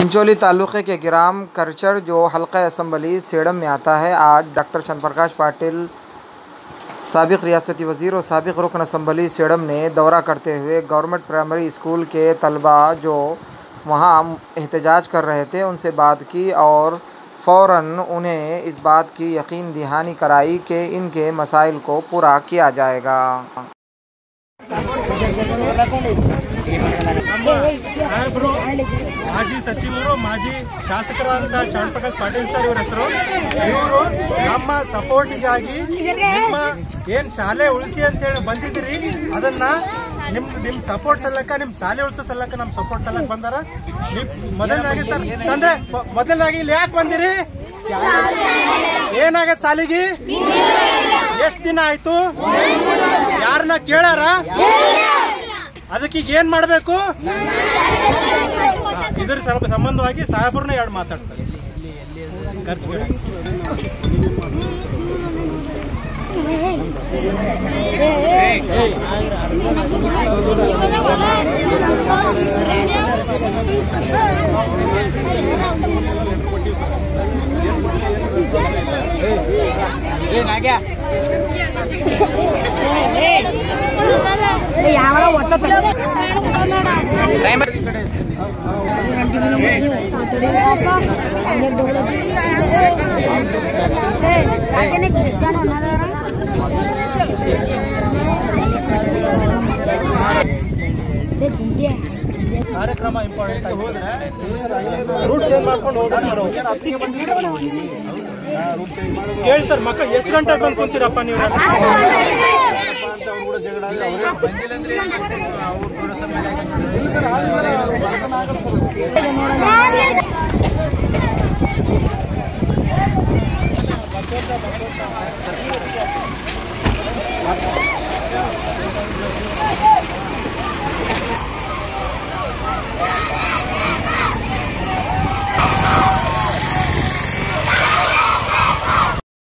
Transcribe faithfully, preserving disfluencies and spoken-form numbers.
चिंचोली तालुक़े के ग्राम करचड़ जो हल्का असम्बली सेडम में आता है, आज डॉक्टर चंद्र प्रकाश पाटिल साबिक़ रियासती वज़ीर और साबिक़ रुकन असम्बली सेडम ने दौरा करते हुए गवर्नमेंट प्राइमरी स्कूल के तलबा जो वहाँ एहतजाज कर रहे थे उनसे बात की और फ़ौरन उन्हें इस बात की यकीन दहानी कराई कि इनके मसाइल को पूरा किया जाएगा। ಮಾಜಿ ಸಚಿವರು ಮಾಜಿ ಶಾಸಕರಾದ ಚಂದ್ರ ಪ್ರಕಾಶ್ ಪಾಟೀಲ್ ಸರ್ ಇವರ ಹೆಸರು. ಇವರು ನಮ್ಮ ಸಪೋರ್ಟಿಗಾಗಿ ನಿಮ್ಮ ಏನ್ ಶಾಲೆ ಉಳಿಸಿ ಅಂತ ಹೇಳಿ ಬಂದಿದ್ದೀರಿ ಅದನ್ನ ನಿಮ್ ನಿಮ್ ಸಪೋರ್ಟ್ ಸಲ್ಲಕ್ಕ ನಿಮ್ ಶಾಲೆ ಉಳಿಸೋ ಸಲ್ಲಕ್ಕ ನಮ್ ಸಪೋರ್ಟ್ ಸಲ್ಲಕ್ ಬಂದಾರ. ಮೊದಲನಾಗಿ ಸರ್ ಅಂದ್ರೆ ಮೊದಲನಾಗಿ ಇಲ್ಲಿ ಯಾಕೆ ಬಂದಿರಿ? ಏನಾಗತ್ ಸಾಲಿಗೆ? ಎಷ್ಟ್ ದಿನ ಆಯ್ತು? ಯಾರನ್ನ ಕೇಳಾರ? ಅದಕ್ಕೆ ಈಗ ಏನ್ ಮಾಡಬೇಕು? ಇದ್ರ ಸಂಬಂಧವಾಗಿ ಸಾಹೇಬ್ರನ್ನ ಎರಡು ಮಾತಾಡ್ತಾರೆ. ಖರ್ಚು ಯಾವ ಒಟ್ಟ ಕಾರ್ಯಕ್ರಮ ಇಂಪಾರ್ಟೆಂಟ್ ರೂಟ್ ಚೇಂಜ್ ಮಾಡ್ಕೊಂಡು ಕೇಳಿ ಸರ್. ಮಕ್ಕಳು ಎಷ್ಟು ಗಂಟೆಗೆ ಬಂದು ಕುಂತೀರಪ್ಪ ನೀವು?